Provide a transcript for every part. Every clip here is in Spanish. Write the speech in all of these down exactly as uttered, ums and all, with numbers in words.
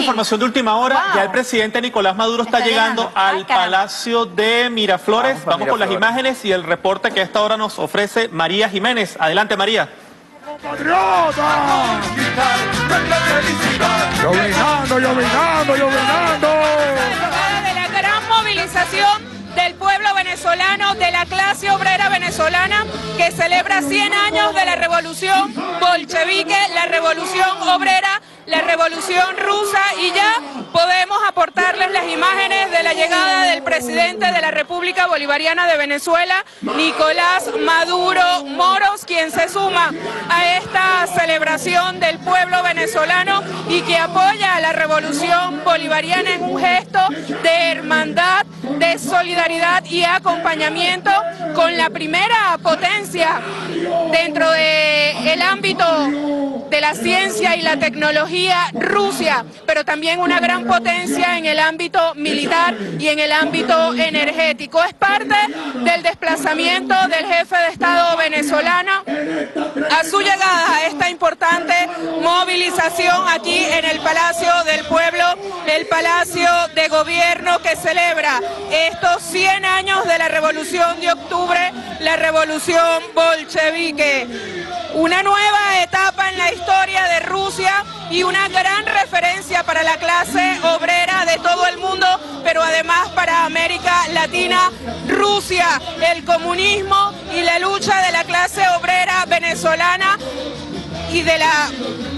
información de última hora. Wow. Ya el presidente Nicolás Maduro está, está llegando, llegando al Ay, Palacio de Miraflores. Vamos, Vamos Miraflores. con las imágenes y el reporte que a esta hora nos ofrece María Jiménez. Adelante, María. ¡Patriota! ¡Llovinando, llovinando, llovinando! De la gran movilización del pueblo venezolano, de la clase obrera venezolana, que celebra cien años de la revolución bolchevique, la revolución obrera, la revolución rusa, y ya podemos aportarles las imágenes de la llegada del presidente de la República Bolivariana de Venezuela, Nicolás Maduro Moros, quien se suma a esta celebración del pueblo venezolano y que apoya a la revolución bolivariana en un gesto de hermandad, de solidaridad y acompañamiento con la primera potencia dentro del ámbito de la ciencia y la tecnología, Rusia, pero también una gran potencia en el ámbito militar y en el ámbito energético. Es parte del desplazamiento del jefe de Estado venezolano a su llegada a esta importante movilización aquí en el Palacio del Pueblo, el Palacio de Gobierno, que celebra estos cien años de la Revolución de Octubre, la Revolución bolchevique. Una nueva etapa en la historia de Rusia y una gran referencia para la clase obrera de todo el mundo, pero además para América Latina. Rusia, el comunismo y la lucha de la clase obrera venezolana y de la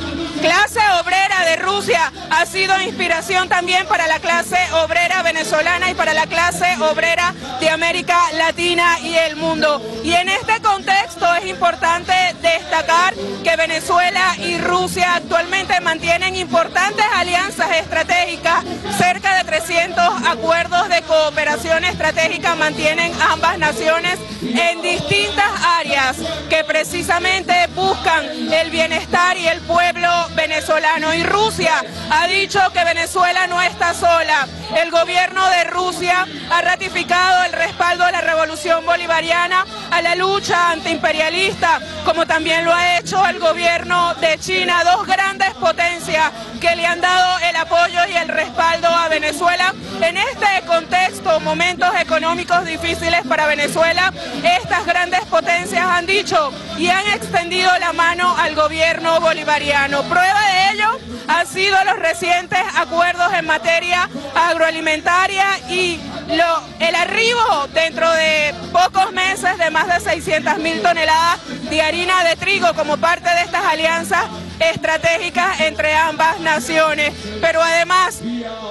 clase obrera de Rusia ha sido inspiración también para la clase obrera venezolana y para la clase obrera de América Latina y el mundo. Y en este contexto es importante destacar que Venezuela y Rusia actualmente mantienen importantes alianzas estratégicas. Cerca de trescientos acuerdos de cooperación estratégica mantienen ambas naciones en distintas áreas que precisamente buscan el bienestar y el pueblo venezolano. Y Rusia ha dicho que Venezuela no está sola. El gobierno de Rusia ha ratificado el respaldo a la revolución bolivariana, a la lucha antiimperialista, como también lo ha hecho el gobierno de China, dos grandes potencias que le han dado el apoyo y el respaldo a Venezuela. En este contexto, momentos económicos difíciles para Venezuela, estas grandes potencias han dicho y han extendido la mano al gobierno bolivariano. Prueba de ello han sido los recientes acuerdos en materia agroalimentaria y lo, el arribo dentro de pocos meses de más de seiscientas mil toneladas de harina de trigo como parte de estas alianzas estratégicas entre ambas naciones. Pero además,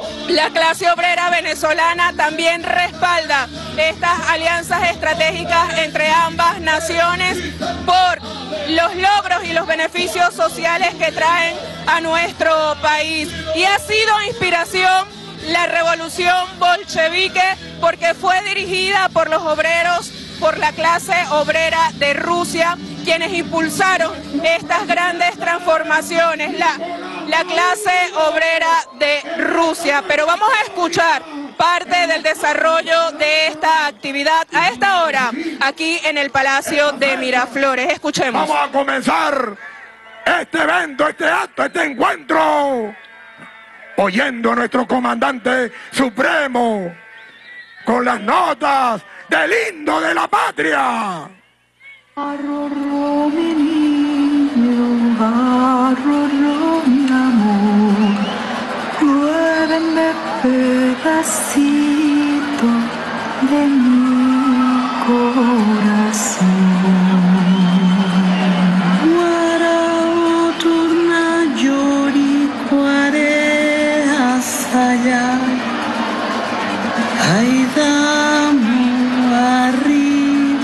la clase obrera venezolana también respalda estas alianzas estratégicas entre ambas naciones por los logros y los beneficios sociales que traen a nuestro país. Y ha sido inspiración la revolución bolchevique porque fue dirigida por los obreros, por la clase obrera de Rusia, quienes impulsaron estas grandes transformaciones, la, la clase obrera de Rusia. Pero vamos a escuchar parte del desarrollo de esta actividad a esta hora, aquí en el Palacio de Miraflores. Escuchemos. Vamos a comenzar este evento, este acto, este encuentro, oyendo a nuestro comandante supremo con las notas del himno de la patria. Arroró mi niño, arroró mi amor, duéreme pedacito de mi corazón. Guarao turna llori cuare asaya, ay damo arriba.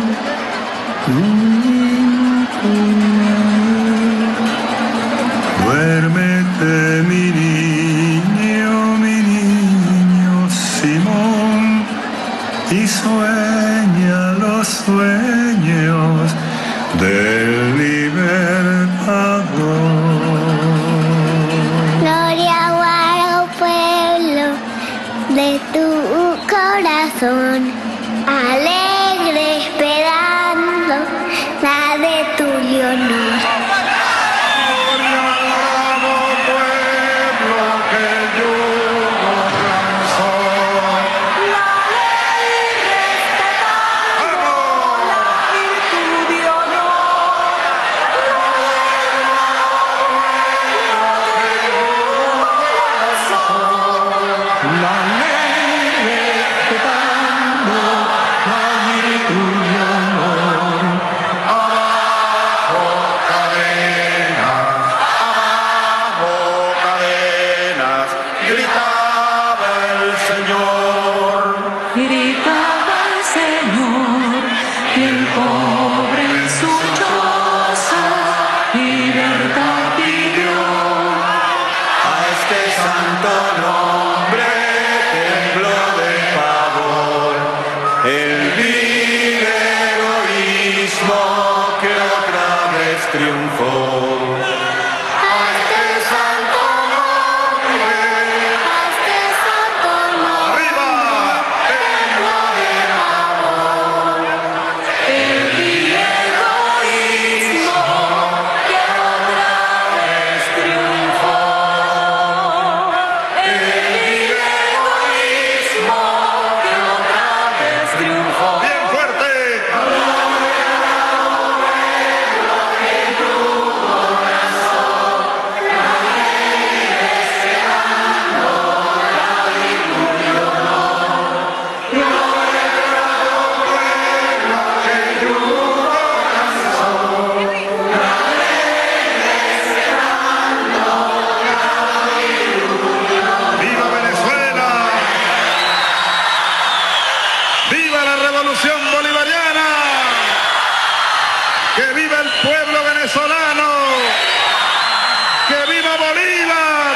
Duérmete mi niño, mi niño Simón, y sueña los sueños del libertador. Gloria guarda, pueblo de tu corazón, alegre esperando la de tu Leonor. Gloria al bravo pueblo que santo nombre tembló de pavor el vil egoísmo que otra vez triunfó. A este santo nombre, a este santo nombre, tembló de pavor el vil egoísmo que otra vez triunfó. El vil egoísmo que otra vez triunfó. Bien fuerte. ¡Viva Venezuela! ¡Viva la revolución bolivariana! ¡Que viva el pueblo venezolano! ¡Que viva Bolívar!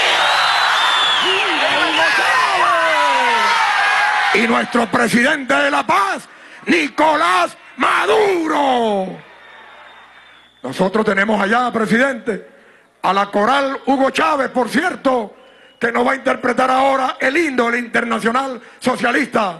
Y nuestro presidente de la paz, Nicolás Maduro. Nosotros tenemos allá, presidente, a la coral Hugo Chávez, por cierto, que nos va a interpretar ahora el himno del Internacional Socialista.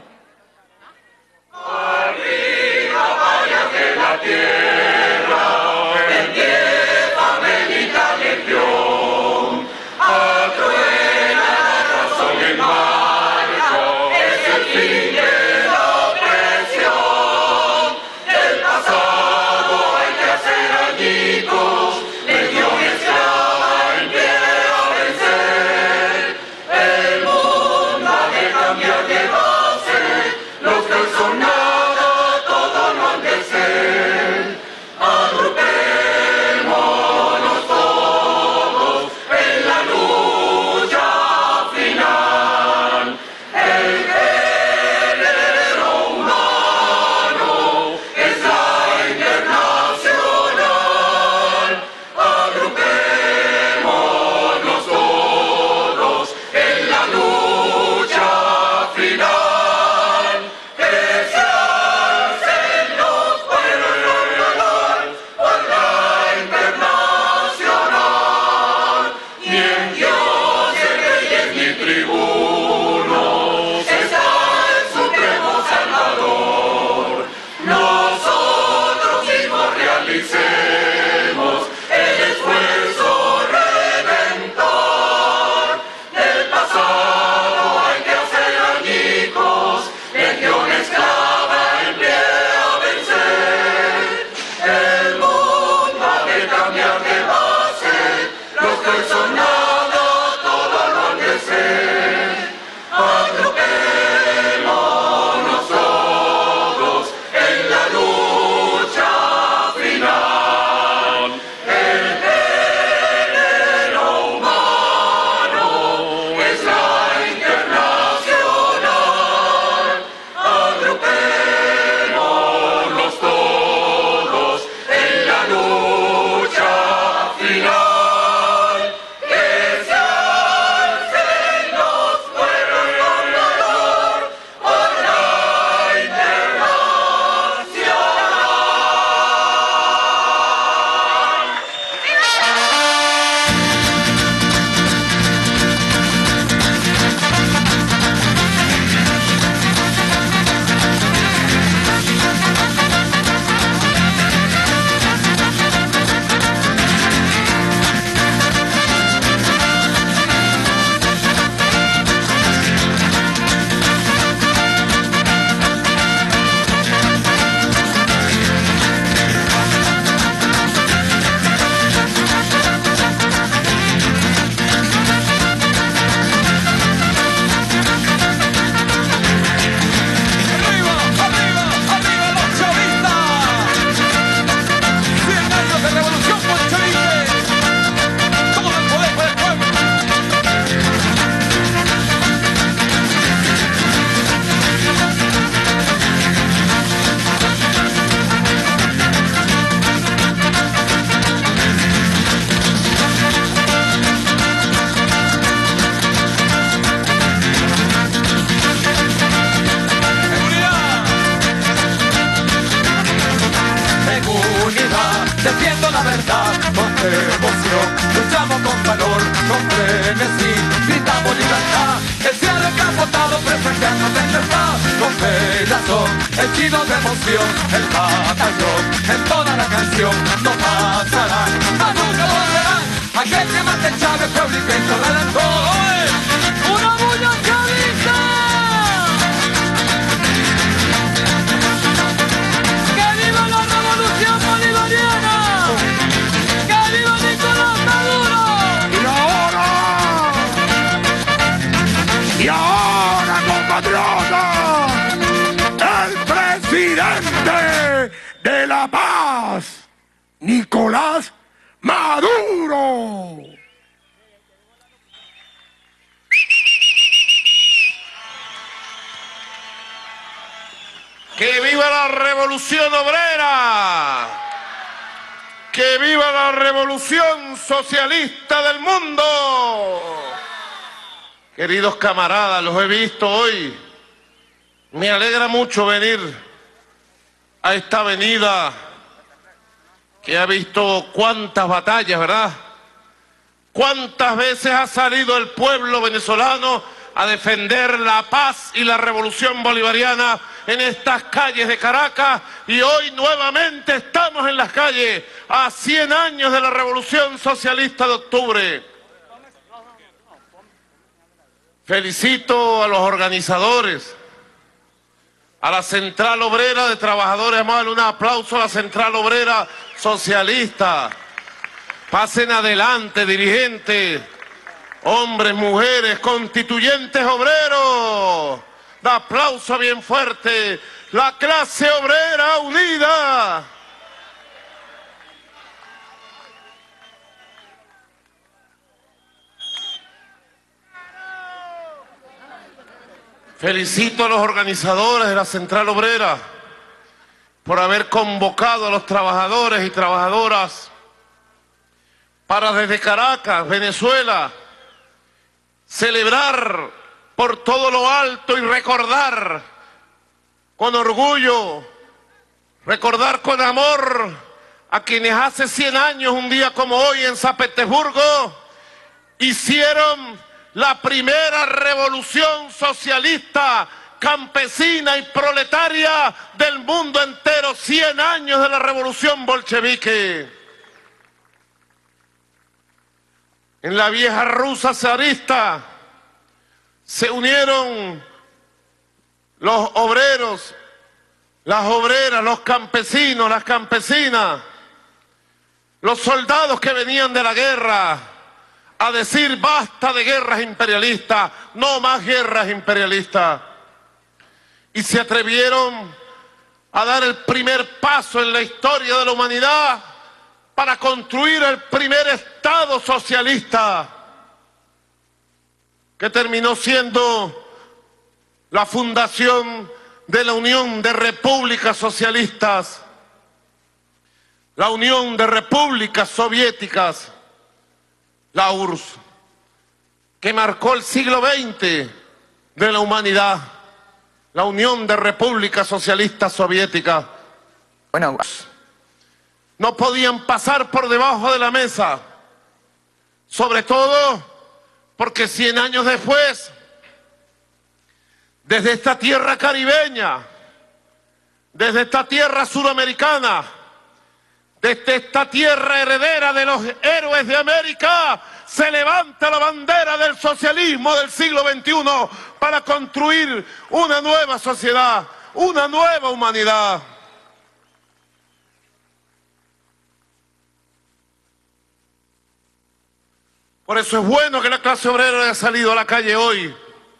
emoción, el batallón, en toda la canción, no pasarán, mas nunca volverán, aquel que mate Chávez, pueblo y Cristo adelantó. ¡Una bulla chavista! ¡Que viva la revolución bolivariana! ¡Que viva Nicolás Maduro! Y ahora, y ahora, compatriotas, el presidente de La Paz, Nicolás Maduro. ¡Que viva la revolución obrera! ¡Que viva la revolución socialista del mundo! Queridos camaradas, los he visto hoy. Me alegra mucho venir a esta avenida que ha visto cuántas batallas, ¿verdad? Cuántas veces ha salido el pueblo venezolano a defender la paz y la revolución bolivariana en estas calles de Caracas, y hoy nuevamente estamos en las calles a cien años de la revolución socialista de octubre. Felicito a los organizadores, a la Central Obrera de Trabajadores. Vamos a darle un aplauso a la Central Obrera Socialista. Pasen adelante, dirigentes, hombres, mujeres, constituyentes obreros. Un aplauso bien fuerte. La clase obrera unida. Felicito a los organizadores de la Central Obrera por haber convocado a los trabajadores y trabajadoras para desde Caracas, Venezuela, celebrar por todo lo alto y recordar con orgullo, recordar con amor a quienes hace cien años, un día como hoy en San Petersburgo, hicieron la primera revolución socialista, campesina y proletaria del mundo entero, cien años de la revolución bolchevique. En la vieja Rusia zarista se unieron los obreros, las obreras, los campesinos, las campesinas, los soldados que venían de la guerra, a decir basta de guerras imperialistas, no más guerras imperialistas. Y se atrevieron a dar el primer paso en la historia de la humanidad para construir el primer Estado socialista, que terminó siendo la fundación de la Unión de Repúblicas Socialistas, la Unión de Repúblicas Soviéticas, la U R S S, que marcó el siglo veinte de la humanidad, la Unión de Repúblicas Socialistas Soviéticas. Bueno, no podían pasar por debajo de la mesa, sobre todo porque cien años después, desde esta tierra caribeña, desde esta tierra sudamericana, desde esta tierra heredera de los héroes de América, se levanta la bandera del socialismo del siglo veintiuno para construir una nueva sociedad, una nueva humanidad. Por eso es bueno que la clase obrera haya salido a la calle hoy,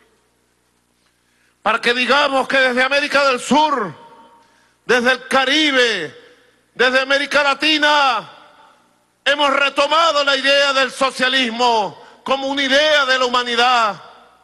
para que digamos que desde América del Sur, desde el Caribe, desde América Latina, hemos retomado la idea del socialismo como una idea de la humanidad.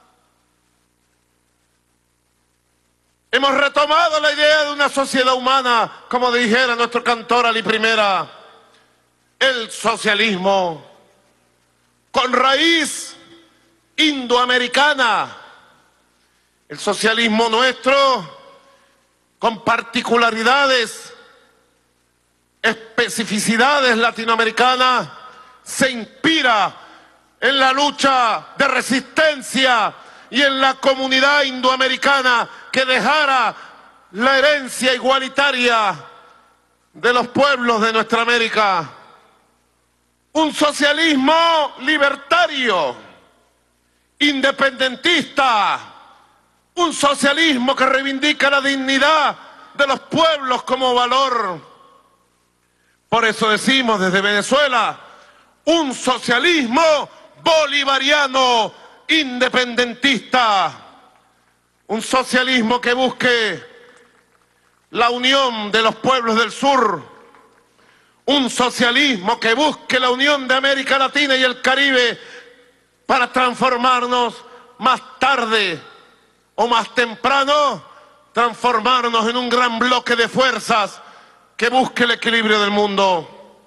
Hemos retomado la idea de una sociedad humana, como dijera nuestro cantor Ali Primera, el socialismo con raíz indoamericana, el socialismo nuestro con particularidades, especificidades latinoamericanas, se inspira en la lucha de resistencia y en la comunidad indoamericana que dejara la herencia igualitaria de los pueblos de nuestra América. Un socialismo libertario, independentista, un socialismo que reivindica la dignidad de los pueblos como valor. Por eso decimos desde Venezuela, un socialismo bolivariano, independentista, un socialismo que busque la unión de los pueblos del sur, un socialismo que busque la unión de América Latina y el Caribe para transformarnos más tarde o más temprano, transformarnos en un gran bloque de fuerzas que busque el equilibrio del mundo.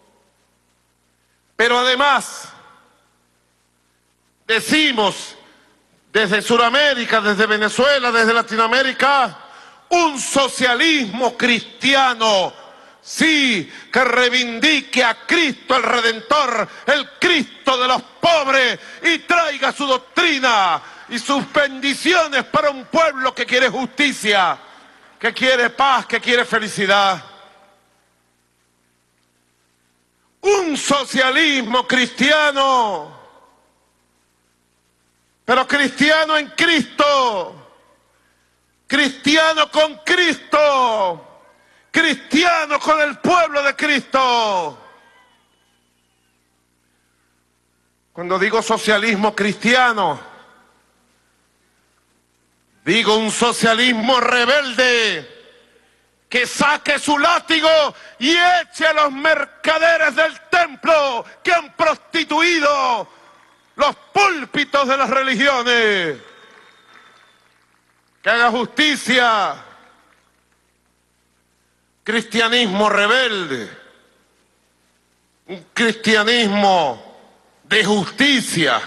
Pero además, decimos desde Sudamérica, desde Venezuela, desde Latinoamérica, un socialismo cristiano, sí, que reivindique a Cristo el Redentor, el Cristo de los pobres, y traiga su doctrina y sus bendiciones para un pueblo que quiere justicia, que quiere paz, que quiere felicidad. Un socialismo cristiano, pero cristiano en Cristo, cristiano con Cristo, cristiano con el pueblo de Cristo. Cuando digo socialismo cristiano, digo un socialismo rebelde que saque su látigo y eche a los mercaderes del templo que han prostituido los púlpitos de las religiones. Que haga justicia. Cristianismo rebelde. Un cristianismo de justicia.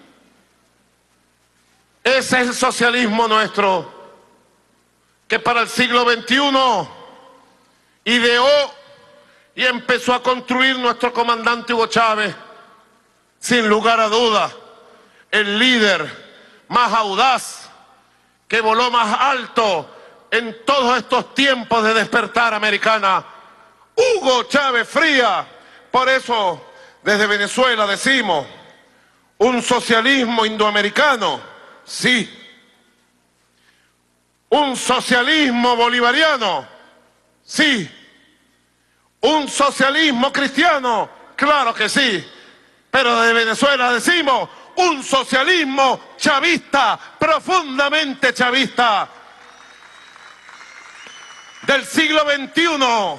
Ese es el socialismo nuestro, que para el siglo veintiuno ideó y empezó a construir nuestro comandante Hugo Chávez. Sin lugar a dudas, el líder más audaz, que voló más alto en todos estos tiempos de despertar americana, Hugo Chávez Frías. Por eso, desde Venezuela decimos, un socialismo indoamericano, sí. Un socialismo bolivariano, sí. Un socialismo cristiano, claro que sí. Pero desde Venezuela decimos un socialismo chavista, profundamente chavista, del siglo veintiuno.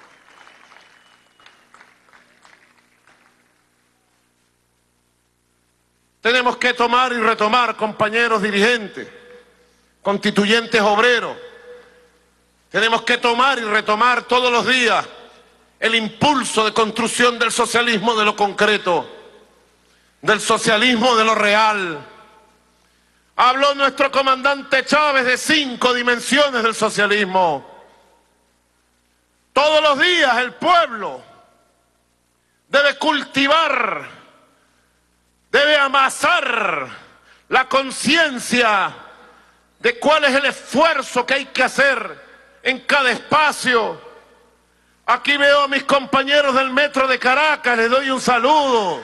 Tenemos que tomar y retomar, compañeros dirigentes, constituyentes obreros. Tenemos que tomar y retomar todos los días el impulso de construcción del socialismo de lo concreto, del socialismo de lo real. Habló nuestro comandante Chávez de cinco dimensiones del socialismo. Todos los días el pueblo debe cultivar, debe amasar la conciencia de cuál es el esfuerzo que hay que hacer en cada espacio. Aquí veo a mis compañeros del Metro de Caracas, les doy un saludo.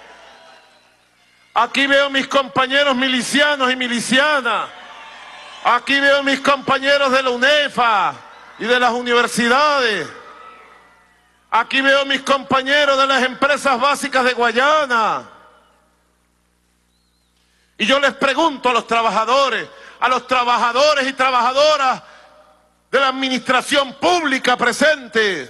Aquí veo a mis compañeros milicianos y milicianas. Aquí veo a mis compañeros de la UNEFA y de las universidades. Aquí veo a mis compañeros de las empresas básicas de Guayana. Y yo les pregunto a los trabajadores, a los trabajadores y trabajadoras de la administración pública presente,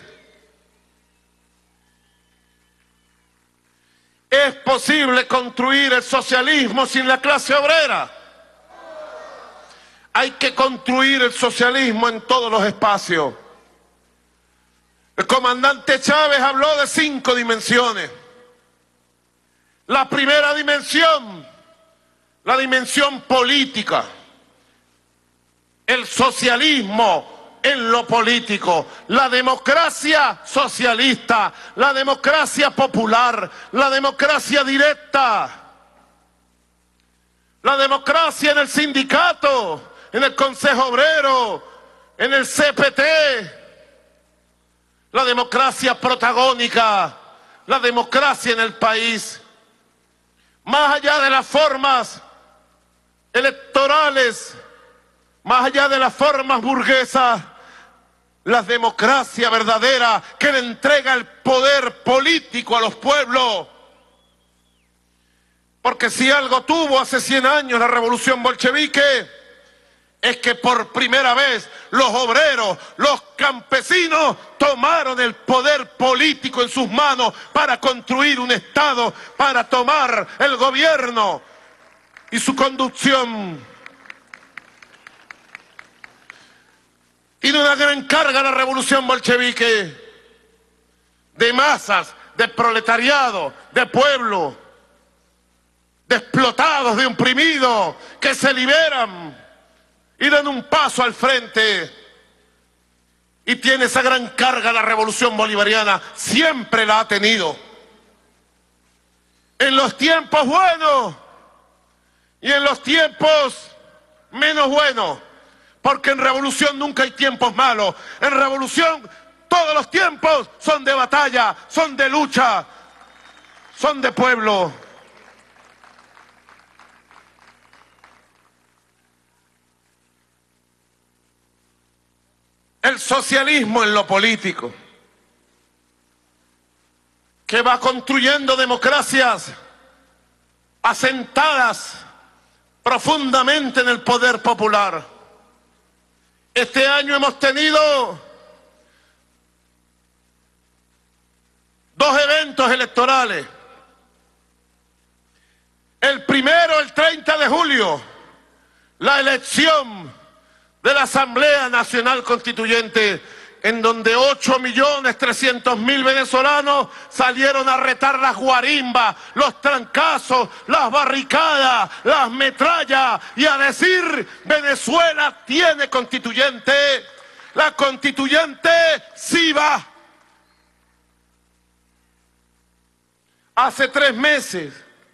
¿es posible construir el socialismo sin la clase obrera? Hay que construir el socialismo en todos los espacios. El comandante Chávez habló de cinco dimensiones. La primera dimensión, la dimensión política. El socialismo en lo político, la democracia socialista, la democracia popular, la democracia directa, la democracia en el sindicato, en el Consejo Obrero, en el C P T, la democracia protagónica, la democracia en el país, más allá de las formas electorales, más allá de las formas burguesas, la democracia verdadera que le entrega el poder político a los pueblos. Porque si algo tuvo hace cien años la revolución bolchevique, es que por primera vez los obreros, los campesinos tomaron el poder político en sus manos para construir un Estado, para tomar el gobierno y su conducción. Tiene una gran carga la revolución bolchevique de masas, de proletariado, de pueblo, de explotados, de oprimidos, que se liberan y dan un paso al frente. Y tiene esa gran carga la revolución bolivariana, siempre la ha tenido. En los tiempos buenos y en los tiempos menos buenos, porque en revolución nunca hay tiempos malos. En revolución todos los tiempos son de batalla, son de lucha, son de pueblo. El socialismo en lo político, que va construyendo democracias asentadas profundamente en el poder popular. Este año hemos tenido dos eventos electorales. El primero, el treinta de julio, la elección de la Asamblea Nacional Constituyente, en donde ocho millones trescientos mil venezolanos salieron a retar las guarimbas, los trancazos, las barricadas, las metrallas y a decir: Venezuela tiene constituyente, la constituyente sí va. Hace tres meses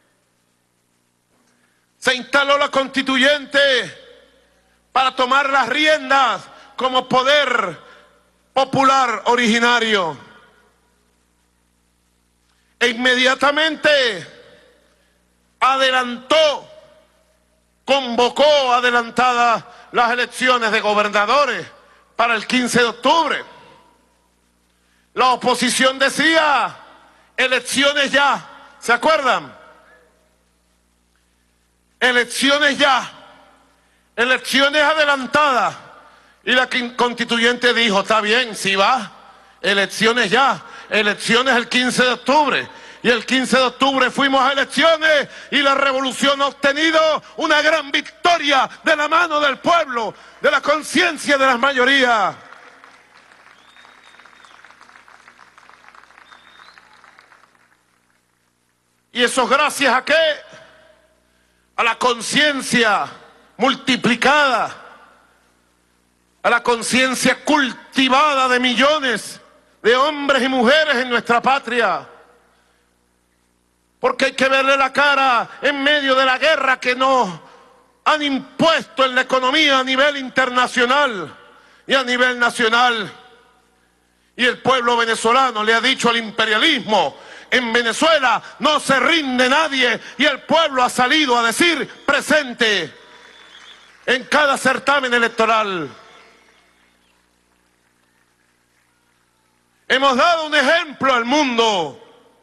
se instaló la constituyente para tomar las riendas como poder popular originario. E inmediatamente adelantó, convocó adelantadas las elecciones de gobernadores para el quince de octubre. La oposición decía: elecciones ya, ¿se acuerdan? Elecciones ya. Elecciones adelantadas. Y la constituyente dijo: está bien, si va, elecciones ya, elecciones el quince de octubre. Y el quince de octubre fuimos a elecciones y la revolución ha obtenido una gran victoria de la mano del pueblo, de la conciencia de las mayorías. ¿Y eso gracias a qué? A la conciencia multiplicada, a la conciencia cultivada de millones de hombres y mujeres en nuestra patria. Porque hay que verle la cara en medio de la guerra que nos han impuesto en la economía a nivel internacional y a nivel nacional. Y el pueblo venezolano le ha dicho al imperialismo: en Venezuela no se rinde nadie, y el pueblo ha salido a decir presente en cada certamen electoral. Hemos dado un ejemplo al mundo.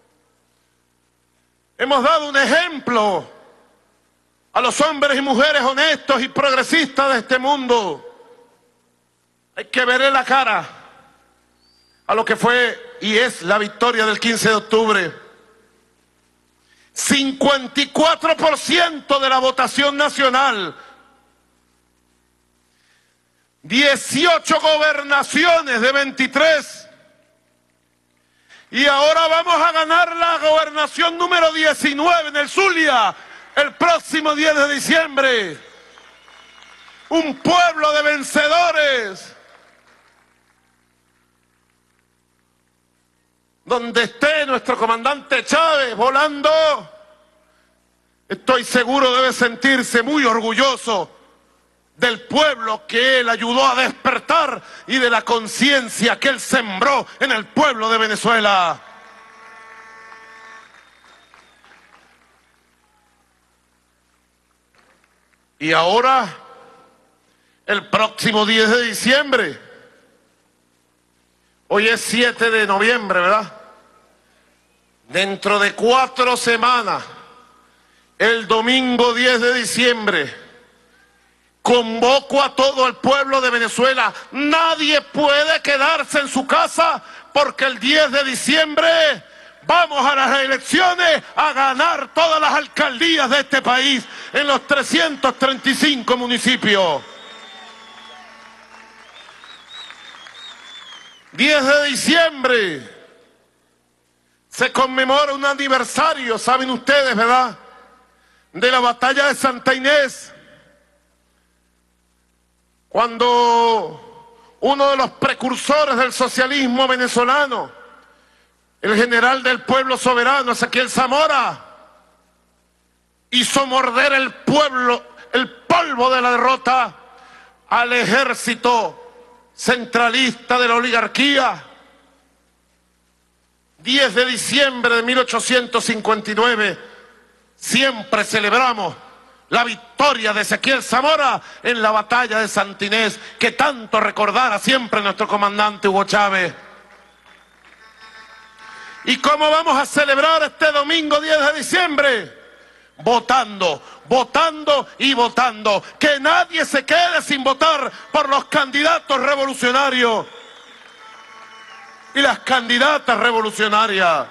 Hemos dado un ejemplo a los hombres y mujeres honestos y progresistas de este mundo. Hay que verle la cara a lo que fue y es la victoria del quince de octubre. cincuenta y cuatro por ciento de la votación nacional. dieciocho gobernaciones de veintitrés. Y ahora vamos a ganar la gobernación número diecinueve en el Zulia el próximo diez de diciembre. Un pueblo de vencedores. Donde esté nuestro comandante Chávez volando, estoy seguro debe sentirse muy orgulloso del pueblo que él ayudó a despertar y de la conciencia que él sembró en el pueblo de Venezuela. Y ahora, el próximo diez de diciembre, hoy es siete de noviembre, ¿verdad? Dentro de cuatro semanas, el domingo diez de diciembre, convoco a todo el pueblo de Venezuela. Nadie puede quedarse en su casa porque el diez de diciembre vamos a las elecciones a ganar todas las alcaldías de este país en los trescientos treinta y cinco municipios. diez de diciembre se conmemora un aniversario, saben ustedes, ¿verdad?, de la batalla de Santa Inés, cuando uno de los precursores del socialismo venezolano, el general del pueblo soberano, Ezequiel Zamora, hizo morder el pueblo, el polvo de la derrota al ejército centralista de la oligarquía. diez de diciembre de mil ochocientos cincuenta y nueve, siempre celebramos la victoria de Ezequiel Zamora en la batalla de Santa Inés, que tanto recordará siempre nuestro comandante Hugo Chávez. ¿Y cómo vamos a celebrar este domingo diez de diciembre? Votando, votando y votando. Que nadie se quede sin votar por los candidatos revolucionarios y las candidatas revolucionarias.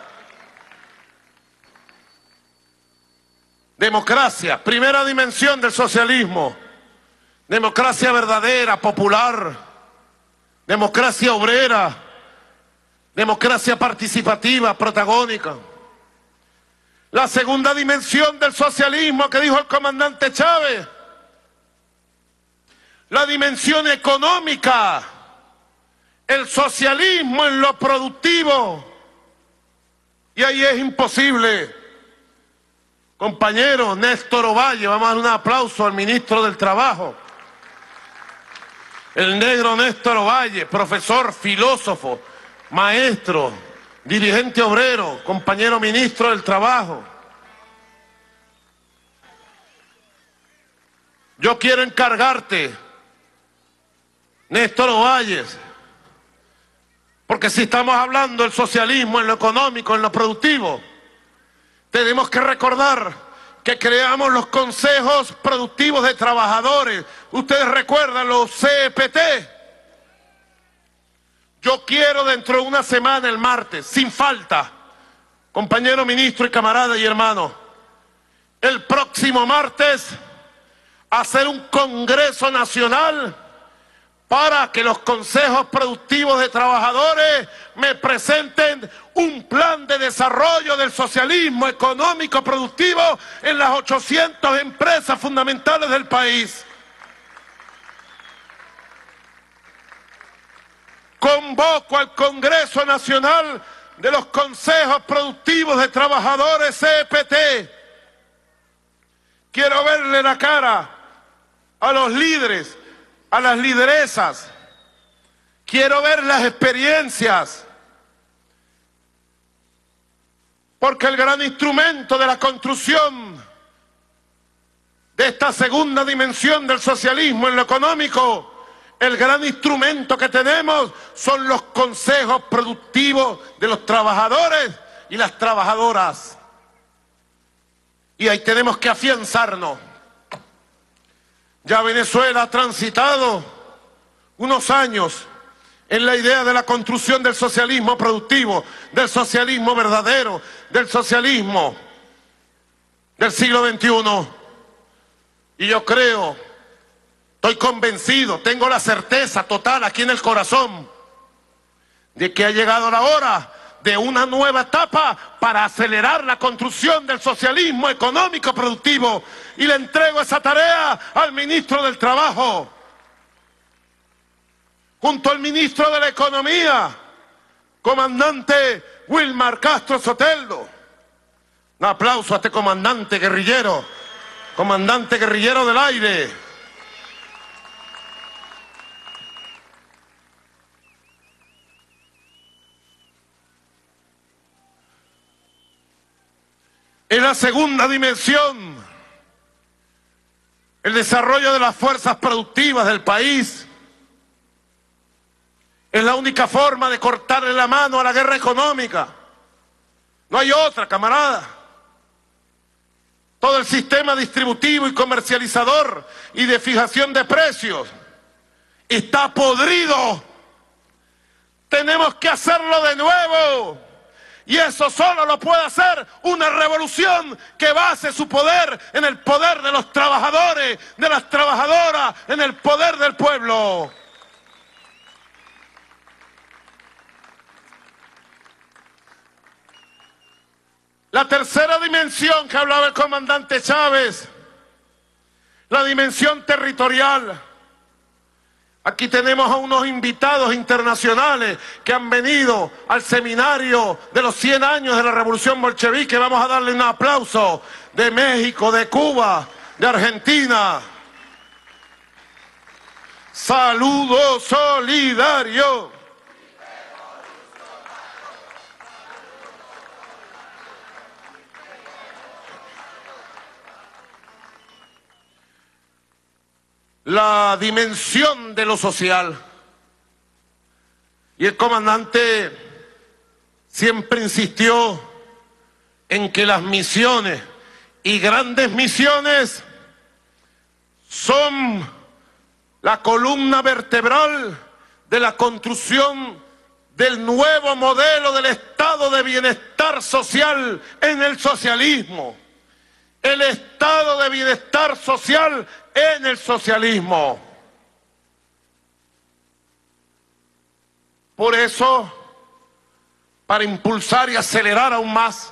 Democracia, primera dimensión del socialismo. Democracia verdadera, popular. Democracia obrera. Democracia participativa, protagónica. La segunda dimensión del socialismo que dijo el comandante Chávez. La dimensión económica. El socialismo en lo productivo. Y ahí es imposible. Compañero Néstor Ovalle, vamos a dar un aplauso al ministro del Trabajo. El negro Néstor Ovalle, profesor, filósofo, maestro, dirigente obrero, compañero ministro del Trabajo. Yo quiero encargarte, Néstor Ovalle, porque si estamos hablando del socialismo en lo económico, en lo productivo, tenemos que recordar que creamos los consejos productivos de trabajadores. Ustedes recuerdan los C E P T. Yo quiero dentro de una semana, el martes, sin falta, compañero ministro y camarada y hermano, el próximo martes, hacer un congreso nacional para que los consejos productivos de trabajadores me presenten un plan de desarrollo del socialismo económico productivo en las ochocientas empresas fundamentales del país. Convoco al Congreso Nacional de los Consejos Productivos de Trabajadores C E P T. Quiero verle la cara a los líderes, a las lideresas. Quiero ver las experiencias. Porque el gran instrumento de la construcción de esta segunda dimensión del socialismo en lo económico, el gran instrumento que tenemos son los consejos productivos de los trabajadores y las trabajadoras. Y ahí tenemos que afianzarnos. Ya Venezuela ha transitado unos años en la idea de la construcción del socialismo productivo, del socialismo verdadero, del socialismo del siglo veintiuno. Y yo creo, estoy convencido, tengo la certeza total aquí en el corazón de que ha llegado la hora de una nueva etapa para acelerar la construcción del socialismo económico productivo. Y le entrego esa tarea al ministro del Trabajo, junto al ministro de la Economía, comandante Wilmar Castro Soteldo. Un aplauso a este comandante guerrillero, comandante guerrillero del aire. Es la segunda dimensión, el desarrollo de las fuerzas productivas del país. Es la única forma de cortarle la mano a la guerra económica. No hay otra, camarada. Todo el sistema distributivo y comercializador y de fijación de precios está podrido. Tenemos que hacerlo de nuevo. Y eso solo lo puede hacer una revolución que base su poder en el poder de los trabajadores, de las trabajadoras, en el poder del pueblo. La tercera dimensión que hablaba el comandante Chávez, la dimensión territorial. Aquí tenemos a unos invitados internacionales que han venido al seminario de los cien años de la Revolución Bolchevique. Vamos a darle un aplauso, de México, de Cuba, de Argentina. Saludo solidario. La dimensión de lo social. Y el comandante siempre insistió en que las misiones y grandes misiones son la columna vertebral de la construcción del nuevo modelo del estado de bienestar social en el socialismo. El estado de bienestar social en el socialismo. Por eso, para impulsar y acelerar aún más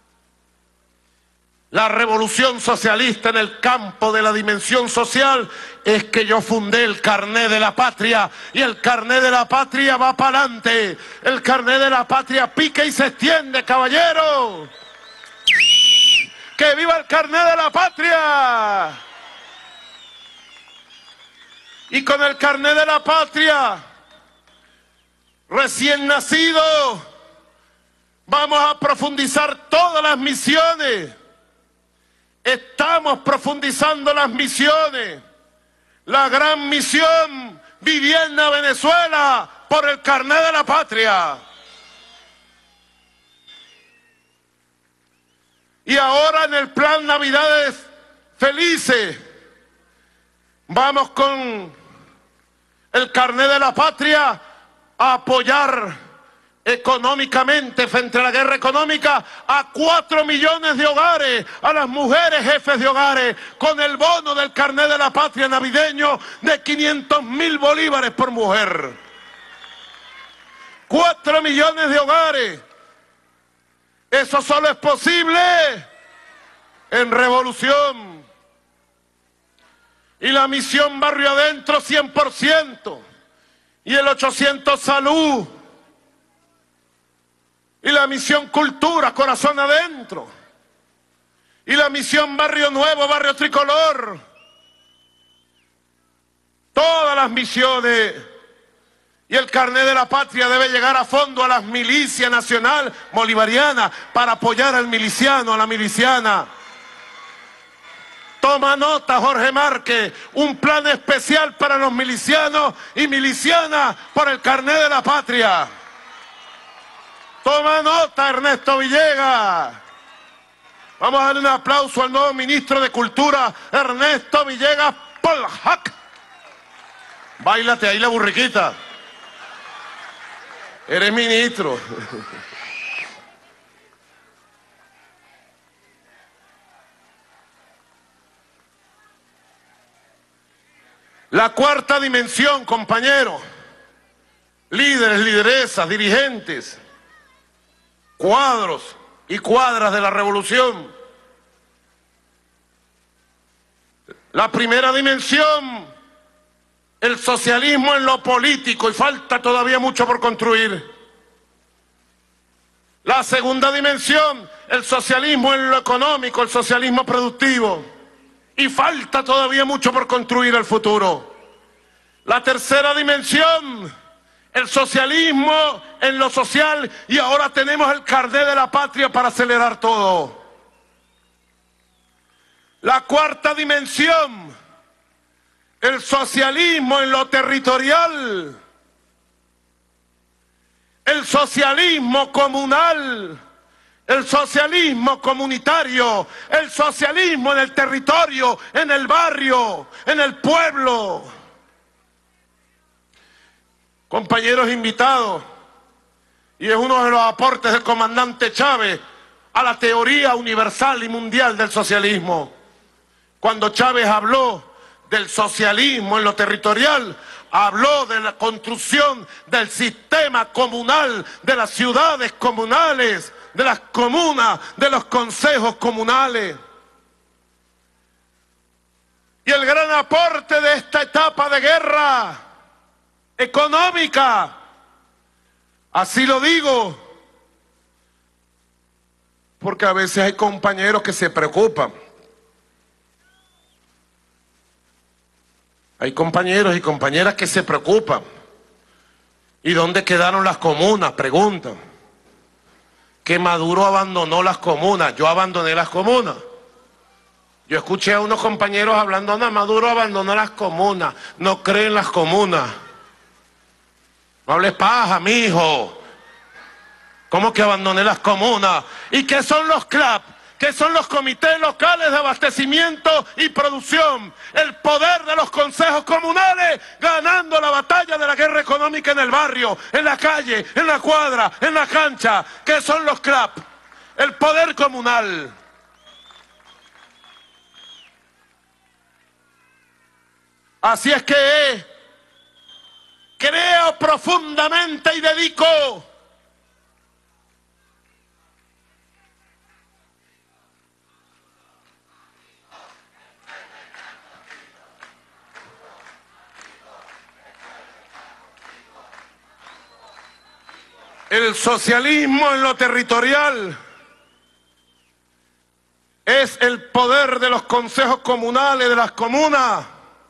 la revolución socialista en el campo de la dimensión social, es que yo fundé el Carné de la Patria, y el Carné de la Patria va para adelante. El Carné de la Patria pica y se extiende, caballero. ¡Que viva el Carné de la Patria! Y con el Carné de la Patria, recién nacido, vamos a profundizar todas las misiones. Estamos profundizando las misiones. La gran misión, Vivienda Venezuela, por el Carné de la Patria. Y ahora en el plan Navidades Felices, vamos con el Carné de la Patria a apoyar económicamente frente a la guerra económica a cuatro millones de hogares, a las mujeres jefes de hogares, con el bono del Carné de la Patria navideño de quinientos mil bolívares por mujer. Cuatro millones de hogares. Eso solo es posible en revolución. Y la misión Barrio Adentro cien por ciento. Y el ochocientos Salud. Y la misión Cultura Corazón Adentro. Y la misión Barrio Nuevo, Barrio Tricolor. Todas las misiones. Y el Carné de la Patria debe llegar a fondo a las milicias nacional bolivariana para apoyar al miliciano, a la miliciana. Toma nota, Jorge Márquez, un plan especial para los milicianos y milicianas por el Carné de la Patria. Toma nota, Ernesto Villegas. Vamos a darle un aplauso al nuevo ministro de Cultura, Ernesto Villegas Polhac. Báilate ahí la burriquita. Eres ministro. La cuarta dimensión, compañeros. Líderes, lideresas, dirigentes, cuadros y cuadras de la revolución. La primera dimensión, el socialismo en lo político, y falta todavía mucho por construir. La segunda dimensión, el socialismo en lo económico, el socialismo productivo, y falta todavía mucho por construir el futuro. La tercera dimensión, el socialismo en lo social, y ahora tenemos el Carné de la Patria para acelerar todo. La cuarta dimensión, el socialismo en lo territorial, el socialismo comunal, el socialismo comunitario, el socialismo en el territorio, en el barrio, en el pueblo. Compañeros invitados, y es uno de los aportes del comandante Chávez a la teoría universal y mundial del socialismo. Cuando Chávez habló del socialismo en lo territorial, habló de la construcción del sistema comunal, de las ciudades comunales, de las comunas, de los consejos comunales. Y el gran aporte de esta etapa de guerra económica, así lo digo, porque a veces hay compañeros que se preocupan. Hay compañeros y compañeras que se preocupan. ¿Y dónde quedaron las comunas? Preguntan. Que Maduro abandonó las comunas. Yo abandoné las comunas. Yo escuché a unos compañeros hablando, no, Maduro abandonó las comunas. No creen las comunas. No hables paja, mijo. ¿Cómo que abandoné las comunas? ¿Y qué son los C L A P? ¿Qué son los comités locales de abastecimiento y producción? El poder de los consejos comunales ganando la batalla de la guerra económica en el barrio, en la calle, en la cuadra, en la cancha. ¿Qué son los C L A P? El poder comunal. Así es que creo profundamente y dedico el socialismo en lo territorial. Es el poder de los consejos comunales, de las comunas.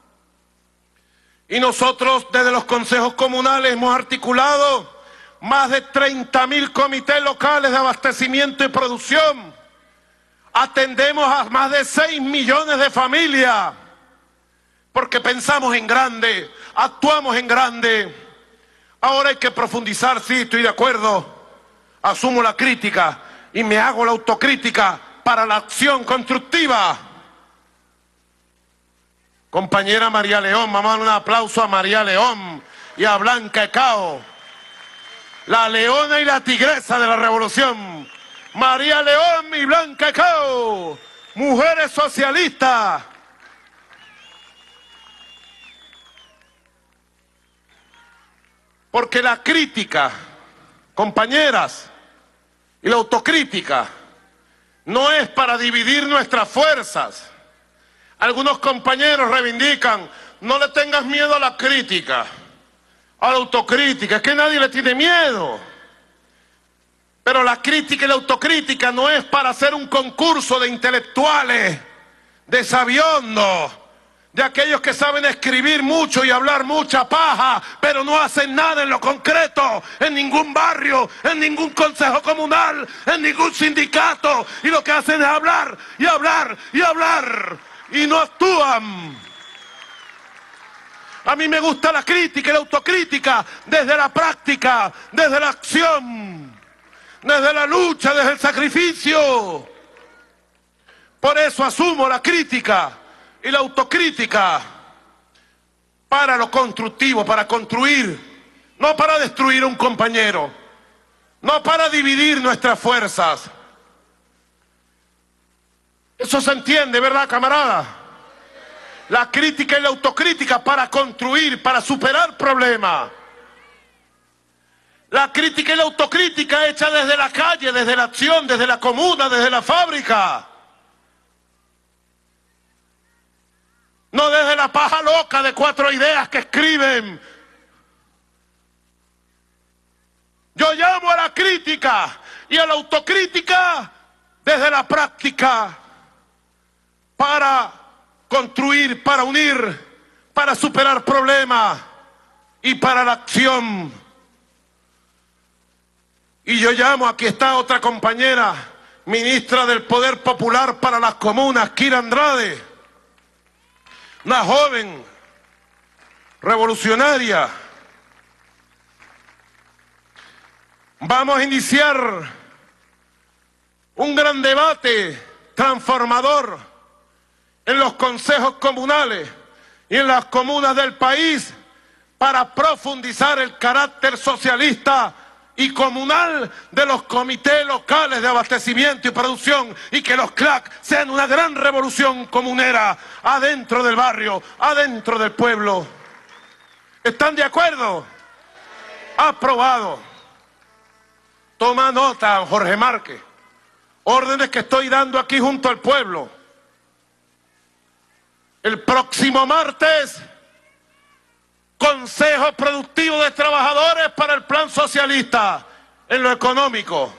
Y nosotros desde los consejos comunales hemos articulado más de treinta mil comités locales de abastecimiento y producción. Atendemos a más de seis millones de familias, porque pensamos en grande, actuamos en grande. Ahora hay que profundizar, sí, estoy de acuerdo. Asumo la crítica y me hago la autocrítica para la acción constructiva. Compañera María León, vamos a dar un aplauso a María León y a Blanca Ecao, la leona y la tigresa de la revolución. María León y Blanca Ecao, mujeres socialistas. Porque la crítica, compañeras, y la autocrítica no es para dividir nuestras fuerzas. Algunos compañeros reivindican, no le tengas miedo a la crítica, a la autocrítica, es que nadie le tiene miedo. Pero la crítica y la autocrítica no es para hacer un concurso de intelectuales, de sabiondos, de aquellos que saben escribir mucho y hablar mucha paja, pero no hacen nada en lo concreto, en ningún barrio, en ningún consejo comunal, en ningún sindicato, y lo que hacen es hablar y hablar y hablar, y no actúan. A mí me gusta la crítica y la autocrítica desde la práctica, desde la acción, desde la lucha, desde el sacrificio. Por eso asumo la crítica y la autocrítica para lo constructivo, para construir, no para destruir a un compañero, no para dividir nuestras fuerzas. Eso se entiende, ¿verdad, camarada? La crítica y la autocrítica para construir, para superar problemas. La crítica y la autocrítica hecha desde la calle, desde la acción, desde la comuna, desde la fábrica. No desde la paja loca de cuatro ideas que escriben. Yo llamo a la crítica y a la autocrítica desde la práctica para construir, para unir, para superar problemas y para la acción. Y yo llamo, aquí está otra compañera, ministra del Poder Popular para las Comunas, Kira Andrade, una joven revolucionaria. Vamos a iniciar un gran debate transformador en los consejos comunales y en las comunas del país para profundizar el carácter socialista y comunal de los comités locales de abastecimiento y producción, y que los C L A C sean una gran revolución comunera adentro del barrio, adentro del pueblo. ¿Están de acuerdo? Aprobado. Toma nota, Jorge Márquez. Órdenes que estoy dando aquí junto al pueblo. El próximo martes, Consejo Productivo de Trabajadores para el Plan Socialista en lo económico.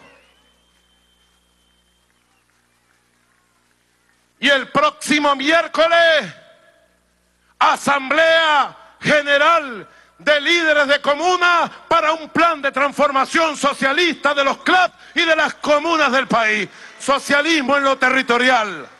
Y el próximo miércoles, Asamblea General de Líderes de Comunas para un plan de transformación socialista de los C L A P y de las comunas del país. Socialismo en lo territorial.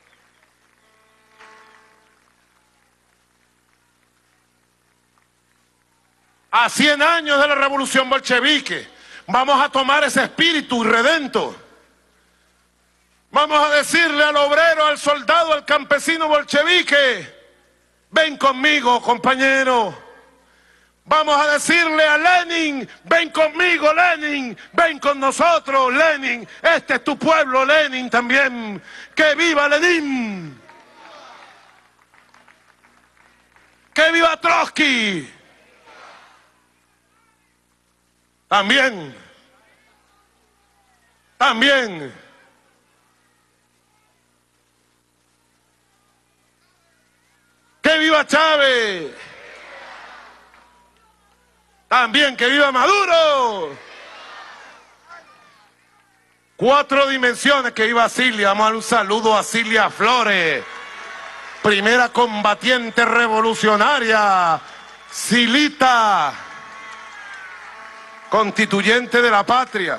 A cien años de la revolución bolchevique, vamos a tomar ese espíritu irredento. Vamos a decirle al obrero, al soldado, al campesino bolchevique: ven conmigo, compañero. Vamos a decirle a Lenin: ven conmigo, Lenin, ven con nosotros, Lenin. Este es tu pueblo, Lenin, también. ¡Que viva Lenin! ¡Que viva Trotsky! También, también, que viva Chávez, también que viva Maduro. Cuatro dimensiones, que viva Cilia. Vamos a dar un saludo a Cilia Flores, primera combatiente revolucionaria, Cilita, constituyente de la patria.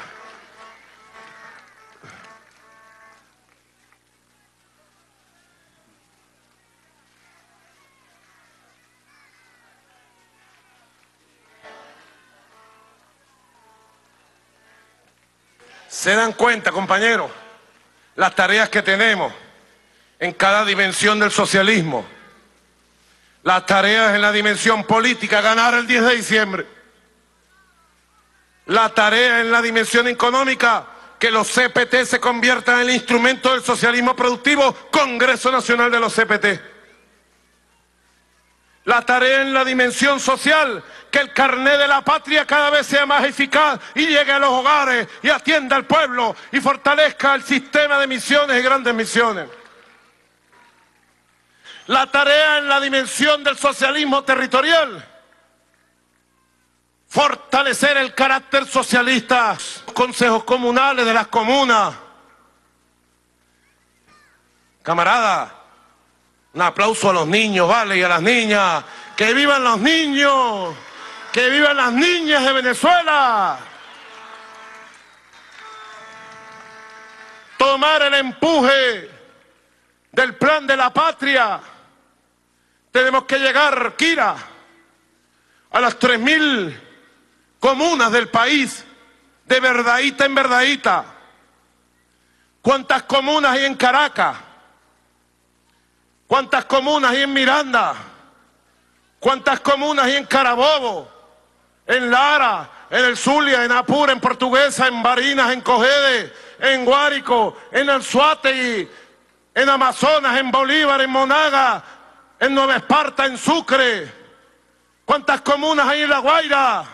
¿Se dan cuenta, compañeros, las tareas que tenemos en cada dimensión del socialismo? Las tareas en la dimensión política: ganar el diez de diciembre. La tarea en la dimensión económica: que los C P T se conviertan en el instrumento del socialismo productivo, Congreso Nacional de los C P T. La tarea en la dimensión social: que el carné de la patria cada vez sea más eficaz y llegue a los hogares y atienda al pueblo y fortalezca el sistema de misiones y grandes misiones. La tarea en la dimensión del socialismo territorial: fortalecer el carácter socialista, consejos comunales de las comunas. Camarada, un aplauso a los niños, ¿vale? Y a las niñas. ¡Que vivan los niños! ¡Que vivan las niñas de Venezuela! Tomar el empuje del plan de la patria. Tenemos que llegar, Kira, a las tres mil comunas del país, de verdadita en verdadita. ¿Cuántas comunas hay en Caracas? ¿Cuántas comunas hay en Miranda? ¿Cuántas comunas hay en Carabobo, en Lara, en el Zulia, en Apure, en Portuguesa, en Barinas, en Cogede, en Guárico, en Anzoátegui, en Amazonas, en Bolívar, en Monaga, en Nueva Esparta, en Sucre? ¿Cuántas comunas hay en La Guaira?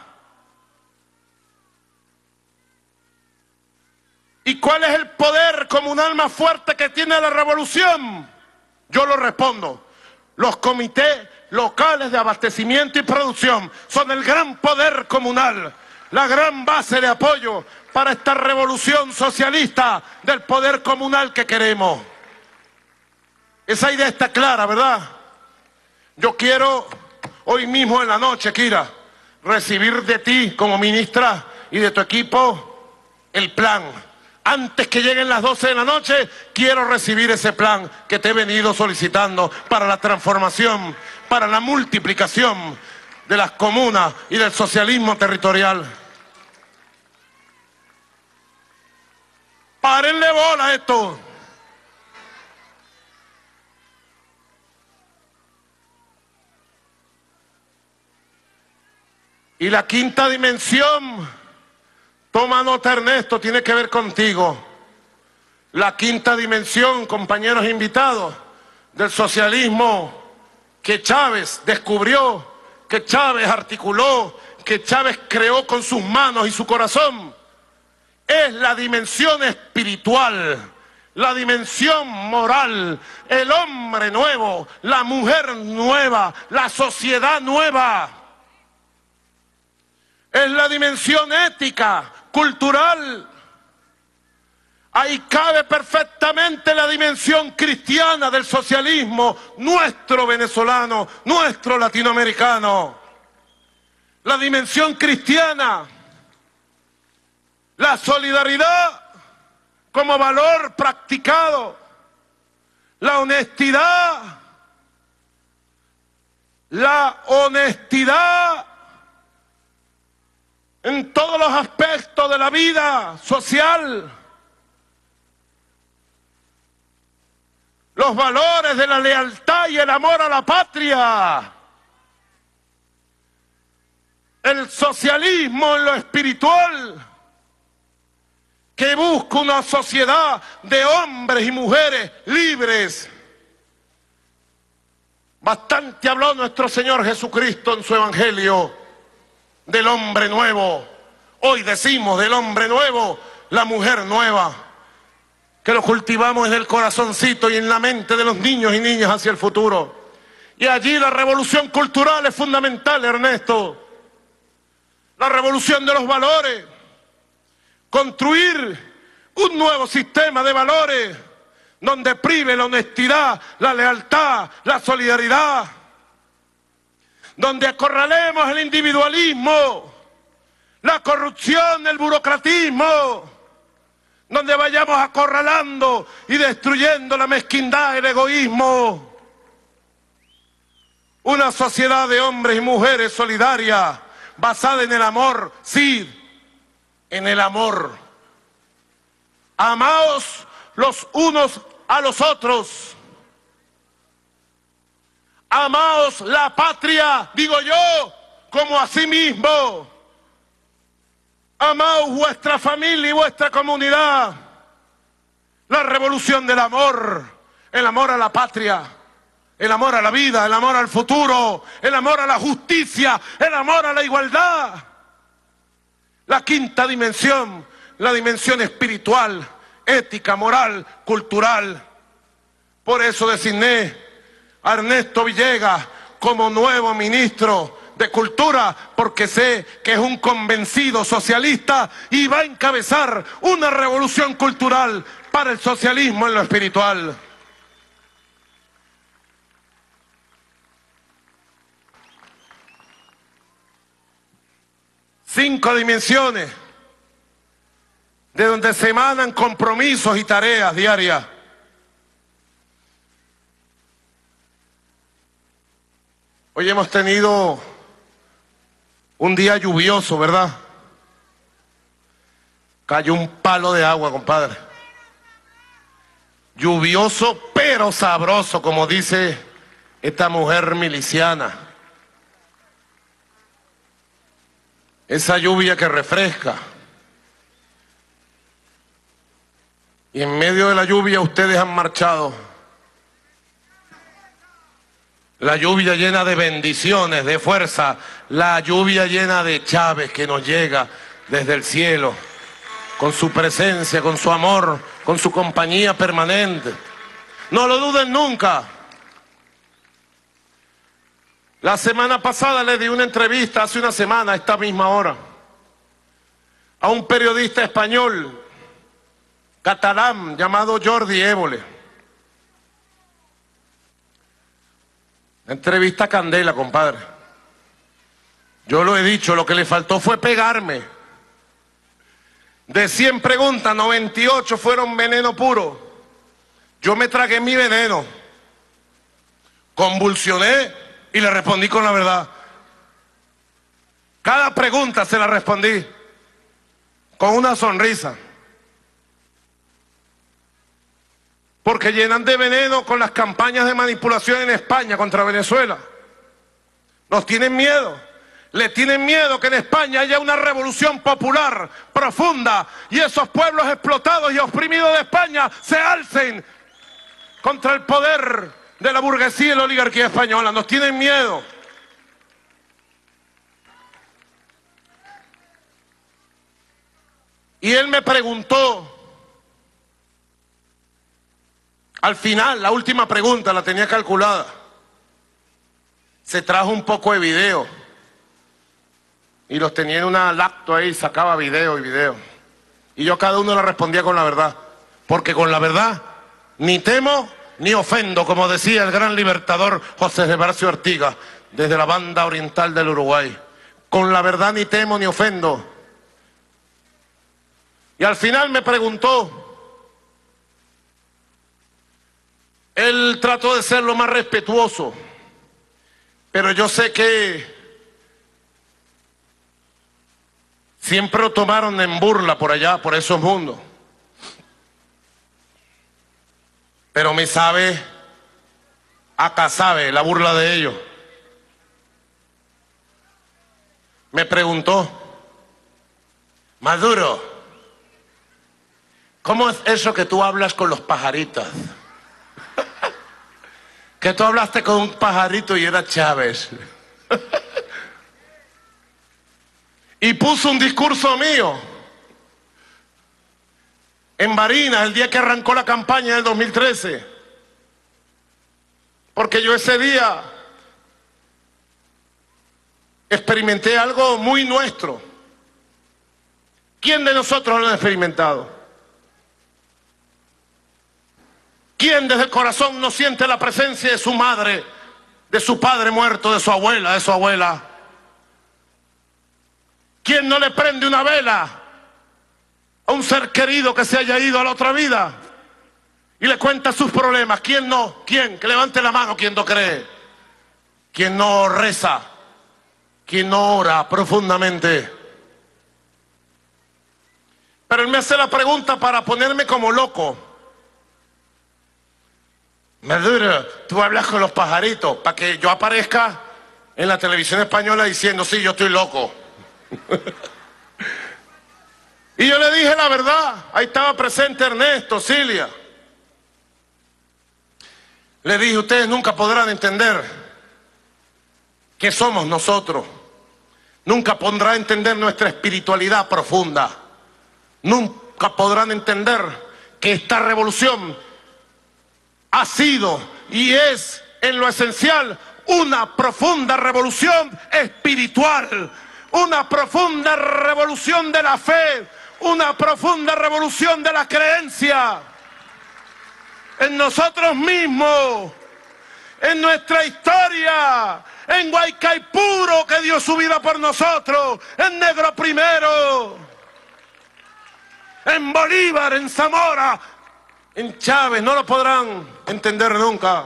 ¿Y cuál es el poder comunal más fuerte que tiene la revolución? Yo lo respondo: los comités locales de abastecimiento y producción son el gran poder comunal, la gran base de apoyo para esta revolución socialista del poder comunal que queremos. Esa idea está clara, ¿verdad? Yo quiero hoy mismo en la noche, Kira, recibir de ti como ministra y de tu equipo el plan. Antes que lleguen las doce de la noche, quiero recibir ese plan que te he venido solicitando para la transformación, para la multiplicación de las comunas y del socialismo territorial. Párenle bola a esto. Y la quinta dimensión, toma nota Ernesto, tiene que ver contigo. La quinta dimensión, compañeros invitados, del socialismo que Chávez descubrió, que Chávez articuló, que Chávez creó con sus manos y su corazón, es la dimensión espiritual, la dimensión moral, el hombre nuevo, la mujer nueva, la sociedad nueva. Es la dimensión ética, cultural. Ahí cabe perfectamente la dimensión cristiana del socialismo, nuestro venezolano, nuestro latinoamericano. La dimensión cristiana, la solidaridad como valor practicado, la honestidad, la honestidad en todos los aspectos de la vida social, los valores de la lealtad y el amor a la patria, el socialismo en lo espiritual, que busca una sociedad de hombres y mujeres libres. Bastante habló nuestro Señor Jesucristo en su Evangelio del hombre nuevo. Hoy decimos del hombre nuevo, la mujer nueva, que lo cultivamos en el corazoncito y en la mente de los niños y niñas hacia el futuro. Y allí la revolución cultural es fundamental, Ernesto. La revolución de los valores, construir un nuevo sistema de valores donde prive la honestidad, la lealtad, la solidaridad, donde acorralemos el individualismo, la corrupción, el burocratismo, donde vayamos acorralando y destruyendo la mezquindad, el egoísmo. Una sociedad de hombres y mujeres solidaria, basada en el amor, sí, en el amor. Amaos los unos a los otros. Amaos la patria, digo yo, como a sí mismo. Amaos vuestra familia y vuestra comunidad. La revolución del amor, el amor a la patria, el amor a la vida, el amor al futuro, el amor a la justicia, el amor a la igualdad. La quinta dimensión, la dimensión espiritual, ética, moral, cultural. Por eso designé a Ernesto Villegas como nuevo ministro de Cultura, porque sé que es un convencido socialista y va a encabezar una revolución cultural para el socialismo en lo espiritual. Cinco dimensiones de donde se emanan compromisos y tareas diarias. Hoy hemos tenido un día lluvioso, ¿verdad? Cayó un palo de agua, compadre. Lluvioso pero sabroso, como dice esta mujer miliciana. Esa lluvia que refresca. Y en medio de la lluvia ustedes han marchado. La lluvia llena de bendiciones, de fuerza. La lluvia llena de Chávez que nos llega desde el cielo. Con su presencia, con su amor, con su compañía permanente. No lo duden nunca. La semana pasada le di una entrevista, hace una semana, a esta misma hora, a un periodista español, catalán, llamado Jordi Évole. Entrevista candela, compadre. Yo lo he dicho, lo que le faltó fue pegarme. De cien preguntas, noventa y ocho fueron veneno puro. Yo me tragué mi veneno, convulsioné y le respondí con la verdad. Cada pregunta se la respondí con una sonrisa. Porque llenan de veneno con las campañas de manipulación en España contra Venezuela. Nos tienen miedo. Le tienen miedo que en España haya una revolución popular profunda y esos pueblos explotados y oprimidos de España se alcen contra el poder de la burguesía y la oligarquía española. Nos tienen miedo. Y él me preguntó, al final, la última pregunta la tenía calculada. Se trajo un poco de video y los tenía en una laptop ahí, sacaba video y video. Y yo a cada uno le respondía con la verdad, porque con la verdad ni temo ni ofendo, como decía el gran libertador José Gervasio Artigas, desde la banda oriental del Uruguay. Con la verdad ni temo ni ofendo. Y al final me preguntó, él trató de ser lo más respetuoso, pero yo sé que siempre lo tomaron en burla por allá, por esos mundos. Pero me sabe, acá sabe la burla de ellos. Me preguntó, Maduro, ¿cómo es eso que tú hablas con los pajaritos? Que tú hablaste con un pajarito y era Chávez. Y puso un discurso mío en Barinas el día que arrancó la campaña del dos mil trece. Porque yo ese día experimenté algo muy nuestro. ¿Quién de nosotros lo ha experimentado? ¿Quién desde el corazón no siente la presencia de su madre, de su padre muerto, de su abuela, de su abuela? ¿Quién no le prende una vela a un ser querido que se haya ido a la otra vida y le cuenta sus problemas? ¿Quién no? ¿Quién? Que levante la mano quien no cree. ¿Quién no reza? ¿Quién no ora profundamente? Pero él me hace la pregunta para ponerme como loco. Maduro, tú hablas con los pajaritos para que yo aparezca en la televisión española diciendo, sí, yo estoy loco. Y yo le dije la verdad. Ahí estaba presente Ernesto, Cilia. Le dije, ustedes nunca podrán entender qué somos nosotros. Nunca podrán entender nuestra espiritualidad profunda. Nunca podrán entender que esta revolución ha sido y es en lo esencial una profunda revolución espiritual, una profunda revolución de la fe, una profunda revolución de la creencia en nosotros mismos, en nuestra historia, en Guaycaipuro que dio su vida por nosotros, en Negro Primero, en Bolívar, en Zamora, en Chávez. No lo podrán entender nunca.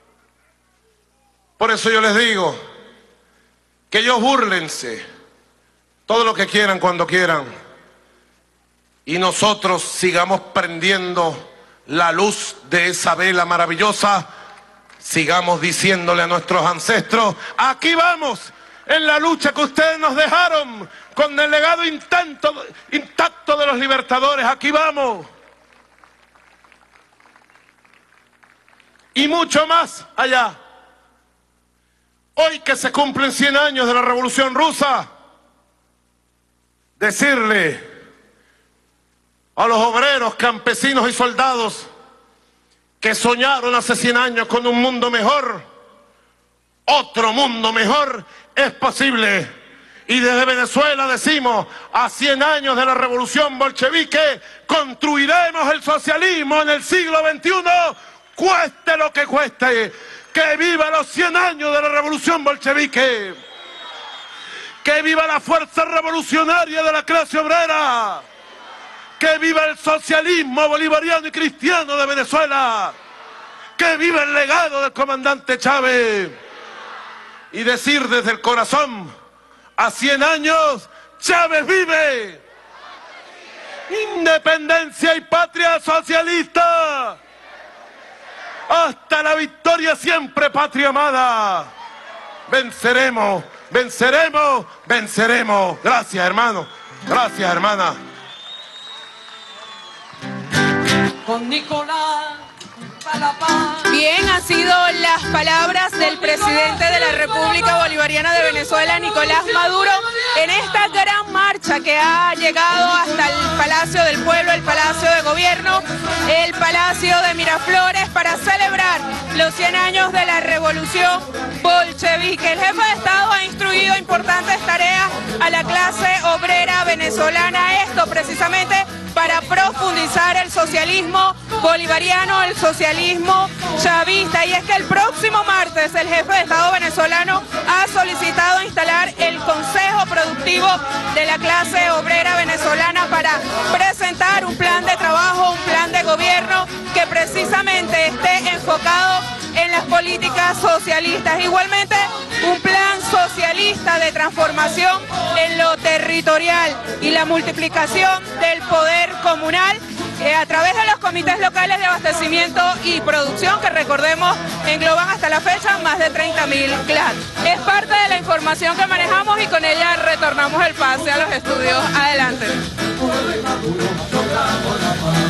Por eso yo les digo que ellos búrlense todo lo que quieran cuando quieran y nosotros sigamos prendiendo la luz de esa vela maravillosa, sigamos diciéndole a nuestros ancestros, aquí vamos en la lucha que ustedes nos dejaron con el legado intacto, intacto de los libertadores, aquí vamos. Y mucho más allá. Hoy que se cumplen cien años de la Revolución Rusa, decirle a los obreros, campesinos y soldados que soñaron hace cien años con un mundo mejor, otro mundo mejor es posible. Y desde Venezuela decimos, a cien años de la revolución bolchevique, construiremos el socialismo en el siglo veintiuno, cueste lo que cueste. ¡Que viva los cien años de la revolución bolchevique! ¡Que viva la fuerza revolucionaria de la clase obrera! ¡Que viva el socialismo bolivariano y cristiano de Venezuela! ¡Que viva el legado del comandante Chávez! Y decir desde el corazón, a cien años, ¡Chávez vive! ¡Independencia y patria socialista! ¡Hasta la victoria siempre, patria amada! ¡Venceremos! ¡Venceremos! ¡Venceremos! Gracias, hermano. Gracias, hermana. Con Nicolás, a la paz. Bien, han sido las palabras del presidente de la República Bolivariana de Venezuela, Nicolás Maduro, en esta gran marcha que ha llegado hasta el Palacio del Pueblo, el Palacio de Gobierno, el Palacio de Miraflores, para celebrar los cien años de la Revolución Bolchevique. El jefe de Estado ha instruido importantes tareas a la clase obrera venezolana, esto precisamente para profundizar el socialismo bolivariano, el socialismo chavista. Y es que el próximo martes el jefe de Estado venezolano ha solicitado instalar el Consejo Productivo de la clase obrera venezolana para presentar un plan de trabajo, un plan de gobierno que precisamente esté enfocado en las políticas socialistas. Igualmente, un plan socialista de transformación en lo territorial y la multiplicación del poder comunal eh, a través de los comités locales de abastecimiento y producción, que recordemos engloban hasta la fecha más de treinta mil clan. Es parte de la información que manejamos y con ella retornamos el pase a los estudios. Adelante.